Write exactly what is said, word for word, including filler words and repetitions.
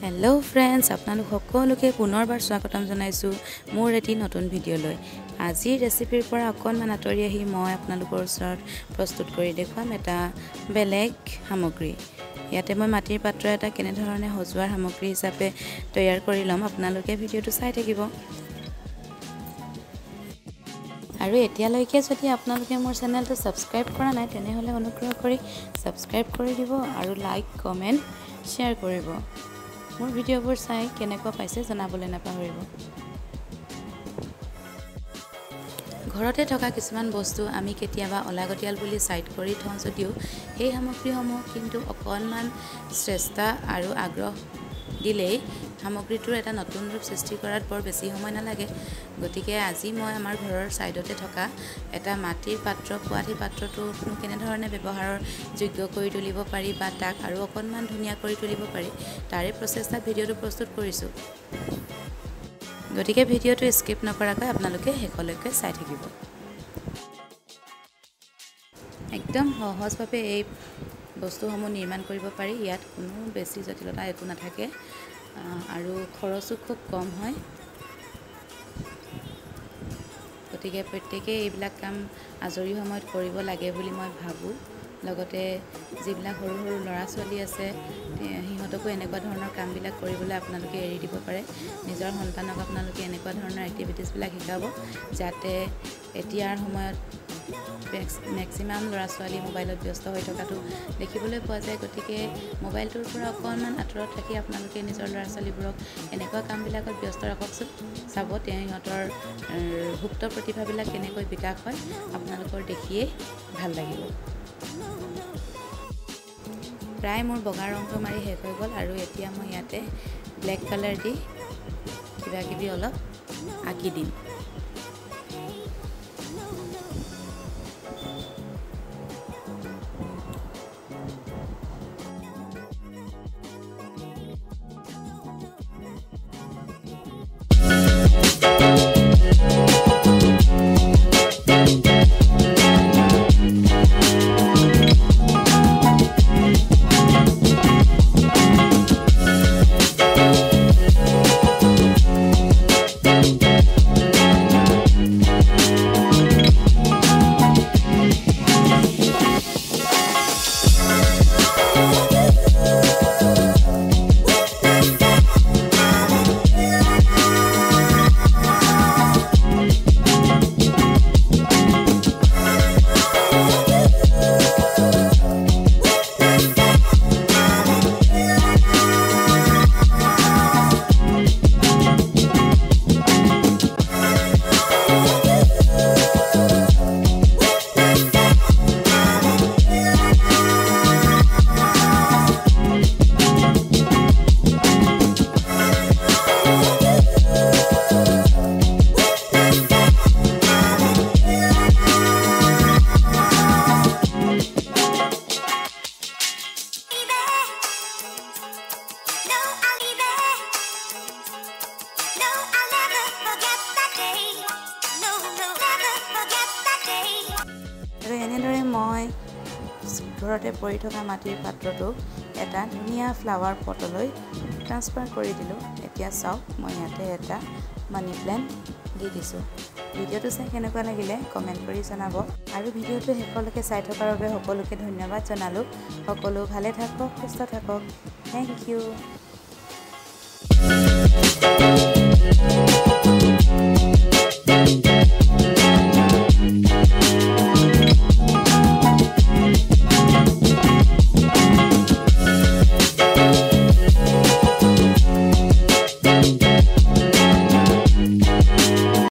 hello friends आपनालोक सकलोके पुनरबार स्वागतम जनाइछु मोर eighty नतुन video लय आजिर रेसिपिर পৰা অকনমান আতৰি আহি মই আপোনালোকৰ ওচৰত প্ৰস্তুত কৰি দেখুৱাম এটা বেলেগ সামগ্ৰী ইয়াতে মই মাটিৰ পাত্ৰ এটা কেনে ধৰণে হজুৱাৰ সামগ্ৰী হিচাপে তৈয়াৰ কৰি লম আপোনালোকে ভিডিওটো চাই থাকিব আৰু এতিয়ালৈকে যদি আপোনালোকে মোৰ চেনেলটো সাবস্ক্ৰাইব কৰা নাই তেনেহলে অনুগ্ৰহ কৰি সাবস্ক্ৰাইব কৰি দিব আৰু লাইক কমেন্ট শেয়াৰ কৰিব মোৰ ভিডিওবোৰ চাই কেনেকুৱা পাইছে জনাবলৈ নাপাহৰিব ঘৰতে থকা কিছুমান বস্তু আমি কেতিয়াবা অলাগতিয়াল বুলি সাইড কৰি থওঁ যদিও এই সামগ্ৰীসমূহ কিন্তু অকনমান চেষ্টা আৰু আগ্ৰহ দিলেই সামগ্ৰীটোৰ এটা নতুন ৰূপ সৃষ্টি কৰাত বৰ বেছি সময় নালাগে গতিকে আজি মই আমাৰ ঘৰৰ সাইডতে থকা এটা মাটিৰ পাত্ৰ পোৱাঠি পাত্ৰটো কেনে ধৰণে ব্যৱহাৰৰ যোগ্য কৰি তুলিব পাৰি বা তাক আৰু অকনমান ধুনীয়া কৰি তুলিব পাৰি তাৰে প্ৰচেষ্টাত ভিডিওটো প্ৰস্তুত কৰিছো গতিকে ভিডিওটো স্কিপ নকৰাকৈ আপোনালোকে শেষলৈকে চাই থাকিব একদম সহজভাৱে এই বস্তুসমূহ নিৰ্মাণ কৰিব পাৰি ইয়াত কোনো বেছি জটিলতা একো নাথাকে আৰু খৰচো খুব কম হয় গতিকে প্ৰত্যেককে এইবিলাক কাম আজৰি সময়ত কৰিব লাগে বুলি মই ভাবো লগতে যিবিলাক সৰু সৰু লৰা ছোৱালী আছে হিহঁতকো এনেকুৱা ধৰণৰ কামবিলাক কৰিবলৈ আপোনালোকে এৰি দিব পাৰে নিজৰ সন্তানক আপোনালোকে এনেকুৱা ধৰণৰ এক্টিভিটিজ বিলাক শিকাব যাতে এতিয়াৰ সময়ত मैक्सिमाम लरा छाली मोबाइलत व्यस्त হৈ থকাটো দেখিবলৈ পোৱা যায় গতিকে মোবাইলটোৰ পৰা অকনমান আঁতৰত থাকি আপোনালোকে নিজৰ লৰা ছালীবোৰক এনেকুৱা কামবিলাকত ব্যস্ত ৰাখকচোন চাব তেওঁলোকৰ ভুক্ত প্ৰতিভাবিলাক কেনেকৈ বিকাশ হয় আপোনালোকৰ দেখিয়ে ভাল লাগিব প্ৰায় মোৰ বগা ৰংটো মাৰি শেষ হৈ গল আৰু এতিয়া মই ইয়াতে ব্ল্যাক কালাৰ দি কিবা কিবি অলপ আঁকি দিম এনেদৰে মই ঘৰতে পৰি থকা মাটিৰ পাত্ৰটো এটা ধুনীয়া ফ্লাৱাৰ পটলৈ ট্ৰান্সফাৰ কৰি দিলো এতিয়া চাওক মই ইয়াতে এটা মানি প্ল্যান্ট দি দিছো ভিডিওটো চাই কেনেকুৱা লাগিলে কমেন্ট কৰি জনাব আৰু ভিডিওটো শেষলৈকে চাই থকাৰ বাবে সকলোকে ধন্যবাদ জনালো সকলো ভালে থাকক সুস্থ থাকক থ্যাংক ইউ